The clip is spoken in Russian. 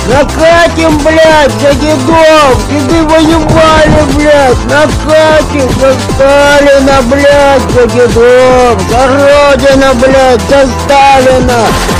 Накатим, блядь, за дедов! Деды воевали, блядь! Накатим за Сталина, блядь, за дедов! За Родину, блядь, за Сталина!